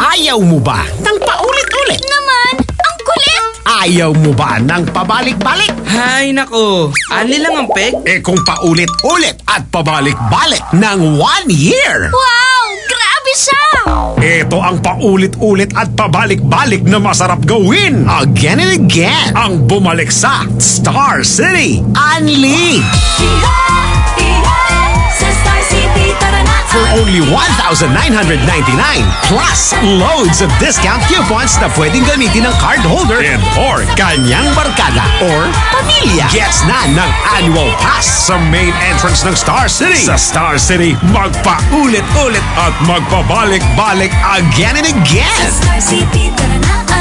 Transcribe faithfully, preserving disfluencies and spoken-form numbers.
Ayaw mo ba ng paulit-ulit? Naman, ang kulit! Ayaw mo ba ng pabalik-balik? Hay nako, ani lang ang peg? Eh kung paulit-ulit at pabalik-balik ng one year. Wow! Grabe siya! Ito ang paulit-ulit at pabalik-balik na masarap gawin. Again and again. Ang bumalik sa Star City. Unli! Sa Star City, tara na! For only one thousand nine hundred ninety-nine plus loads of discount coupons na pwedeng gamitin ng card holder and or kanyang barkada or pamilya. Gets na ng annual pass sa main entrance ng Star City. Sa Star City, magpaulit-ulit at magpabalik-balik again and again. Star City, tara na!